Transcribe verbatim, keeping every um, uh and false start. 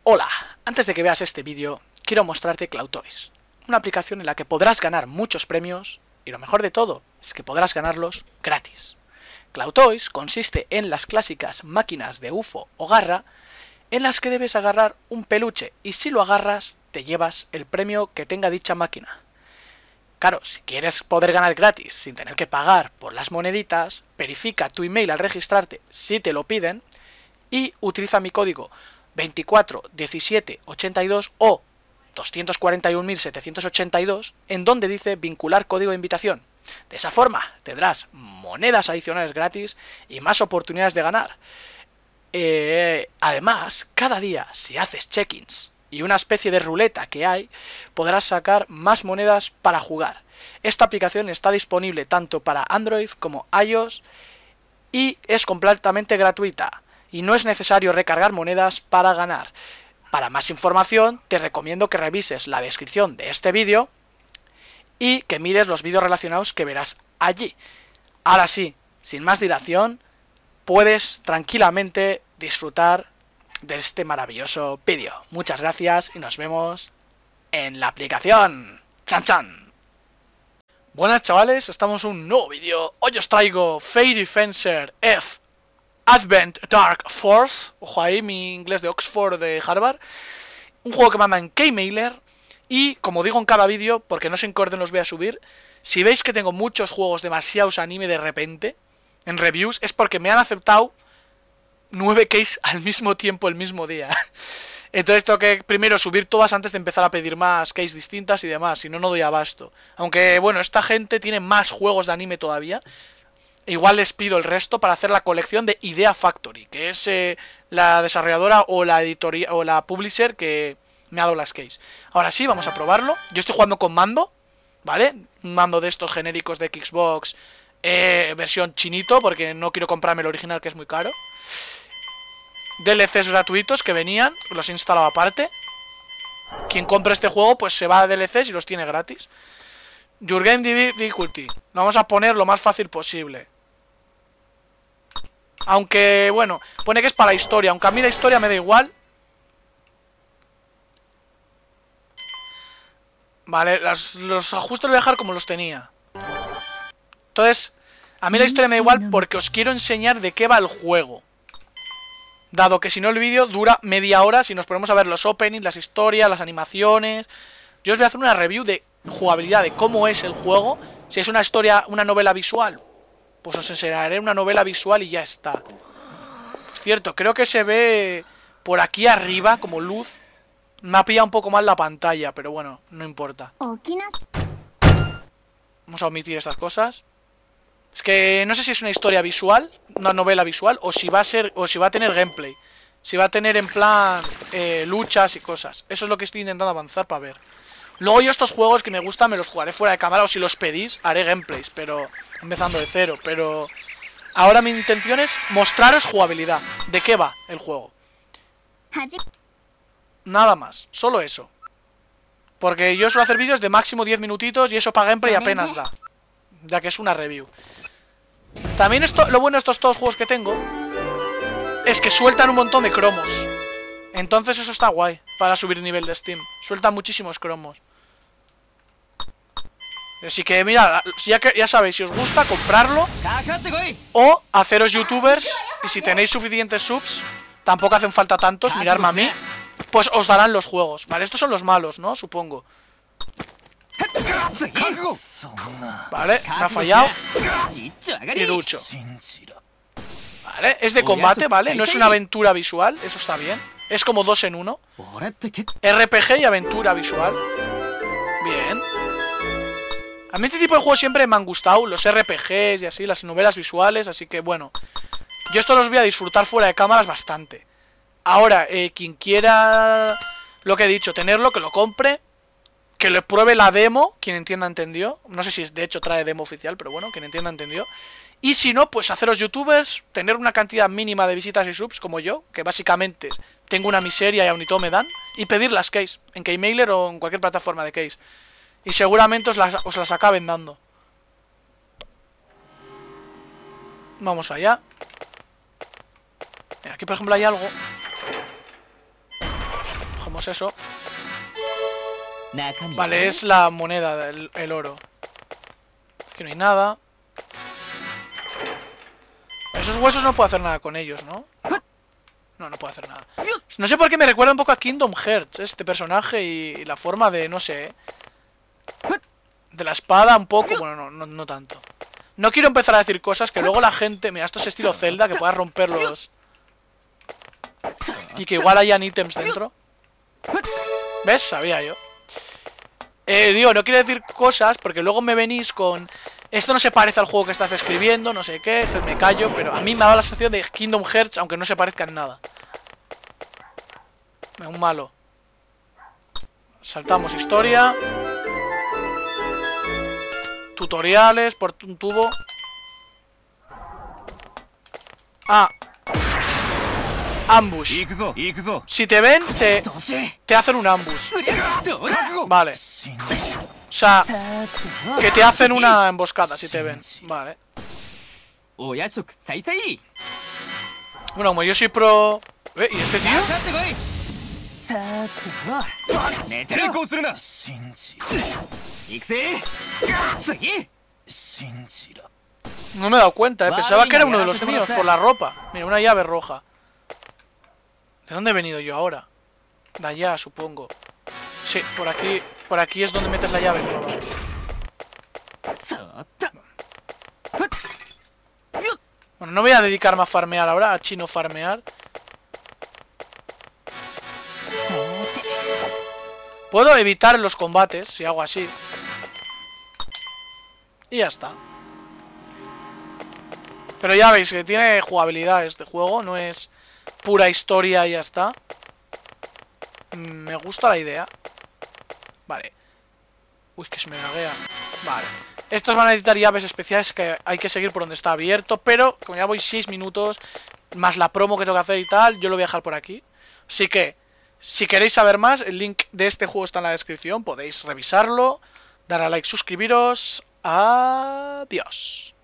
Hola, antes de que veas este vídeo, quiero mostrarte CloudToys, una aplicación en la que podrás ganar muchos premios, y lo mejor de todo, es que podrás ganarlos gratis. CloudToys consiste en las clásicas máquinas de U F O o garra, en las que debes agarrar un peluche, y si lo agarras, te llevas el premio que tenga dicha máquina. Claro, si quieres poder ganar gratis, sin tener que pagar por las moneditas, verifica tu email al registrarte si te lo piden, y utiliza mi código veinticuatro diecisiete ochenta y dos o doscientos cuarenta y un mil setecientos ochenta y dos, en donde dice vincular código de invitación. De esa forma tendrás monedas adicionales gratis y más oportunidades de ganar. Eh, además, cada día, si haces check-ins y una especie de ruleta que hay, podrás sacar más monedas para jugar. Esta aplicación está disponible tanto para Android como iOS y es completamente gratuita. Y no es necesario recargar monedas para ganar. Para más información, te recomiendo que revises la descripción de este vídeo y que mires los vídeos relacionados que verás allí. Ahora sí, sin más dilación, puedes tranquilamente disfrutar de este maravilloso vídeo. Muchas gracias y nos vemos en la aplicación. ¡Chan, chan! Buenas chavales, estamos en un nuevo vídeo. Hoy os traigo Fairy Fencer F Advent Dark Force, ojo ahí, mi inglés de Oxford de Harvard. Un juego que manda en Keymailer. Y como digo en cada vídeo, porque no sé en qué orden los voy a subir, si veis que tengo muchos juegos demasiados anime de repente en reviews, es porque me han aceptado nueve keys al mismo tiempo, el mismo día. Entonces tengo que primero subir todas antes de empezar a pedir más keys distintas y demás, si no, no doy abasto. Aunque bueno, esta gente tiene más juegos de anime todavía. Igual les pido el resto para hacer la colección de Idea Factory, que es eh, la desarrolladora o la editoría o la publisher que me ha dado las keys. Ahora sí, vamos a probarlo. Yo estoy jugando con mando, ¿vale? Un mando de estos genéricos de Xbox, eh, versión chinito, porque no quiero comprarme el original, que es muy caro. D L Cs gratuitos que venían, los he instalado aparte. Quien compre este juego, pues se va a D L Cs y los tiene gratis. Your Game Difficulty, lo vamos a poner lo más fácil posible. Aunque, bueno, pone que es para la historia. Aunque a mí la historia me da igual. Vale, las, los ajustes los voy a dejar como los tenía. Entonces, a mí la historia me da igual porque os quiero enseñar de qué va el juego. Dado que si no el vídeo dura media hora si nos ponemos a ver los openings, las historias, las animaciones. Yo os voy a hacer una review de jugabilidad, de cómo es el juego. Si es una historia, una novela visual, pues os enseñaré una novela visual y ya está. Cierto, creo que se ve por aquí arriba como luz. Me ha pillado un poco mal la pantalla, pero bueno, no importa. Vamos a omitir estas cosas. Es que no sé si es una historia visual, una novela visual, o si va a ser, o si va a tener gameplay. Si va a tener en plan eh, luchas y cosas. Eso es lo que estoy intentando avanzar para ver. Luego yo estos juegos que me gustan me los jugaré fuera de cámara, o si los pedís haré gameplays, pero empezando de cero. Pero ahora mi intención es mostraros jugabilidad. ¿De qué va el juego? Nada más, solo eso. Porque yo suelo hacer vídeos de máximo diez minutitos y eso para gameplay apenas da, ya que es una review. También esto, lo bueno de estos todos juegos que tengo es que sueltan un montón de cromos. Entonces eso está guay para subir nivel de Steam. Sueltan muchísimos cromos. Así que mirad, ya, que, ya sabéis, si os gusta, comprarlo o haceros youtubers. Y si tenéis suficientes subs, tampoco hacen falta tantos, miradme a mí, pues os darán los juegos. Vale, estos son los malos, ¿no? Supongo. Vale, me ha fallado. Y lucho. Vale, es de combate, ¿vale? No es una aventura visual, eso está bien. Es como dos en uno. R P G y aventura visual. Bien. A mí este tipo de juegos siempre me han gustado, los R P Gs y así, las novelas visuales, así que bueno, yo esto los voy a disfrutar fuera de cámaras bastante. Ahora, eh, quien quiera lo que he dicho, tenerlo, que lo compre, que le pruebe la demo, quien entienda entendió. No sé si es, de hecho trae demo oficial, pero bueno, quien entienda entendió. Y si no, pues haceros youtubers, tener una cantidad mínima de visitas y subs como yo, que básicamente tengo una miseria y aún y todo me dan, y pedir las keys, en Keymailer o en cualquier plataforma de keys. Y seguramente os las, os las acaben dando. Vamos allá. Aquí por ejemplo hay algo. Cogemos eso. Vale, es la moneda, el, el oro. Aquí no hay nada. Esos huesos no puedo hacer nada con ellos, ¿no? No, no puedo hacer nada. No sé por qué me recuerda un poco a Kingdom Hearts, este personaje y la forma de, no sé... De la espada un poco, bueno, no, no, no tanto. No quiero empezar a decir cosas que luego la gente... Mira, esto es estilo Zelda, que puedas romperlos. Y que igual hayan ítems dentro. ¿Ves? Sabía yo. Eh, digo, no quiero decir cosas porque luego me venís con... Esto no se parece al juego que estás describiendo, no sé qué, entonces me callo, pero a mí me ha dado la sensación de Kingdom Hearts, aunque no se parezca en nada. Un malo. Saltamos historia. Tutoriales por un tubo. Ah. Ambush. Si te ven, te, te hacen un ambush. Vale. O sea, que te hacen una emboscada si te ven. Vale. Bueno, como yo soy pro... ¿Eh? ¿Y este tío? No me he dado cuenta, ¿eh? Pensaba que era uno de los míos por la ropa. Mira, una llave roja. ¿De dónde he venido yo ahora? De allá, supongo. Sí, por aquí. Por aquí es donde metes la llave nueva. Bueno, no voy a dedicarme a farmear ahora, a chino farmear. Puedo evitar los combates si hago así. Y ya está. Pero ya veis que tiene jugabilidad este juego. No es pura historia y ya está. Me gusta la idea. Vale. Uy, que se me laguea. Vale. Estos van a necesitar llaves especiales que hay que seguir por donde está abierto. Pero como ya voy seis minutos, más la promo que tengo que hacer y tal, yo lo voy a dejar por aquí. Así que, si queréis saber más, el link de este juego está en la descripción. Podéis revisarlo, dar a like, suscribiros. Adiós.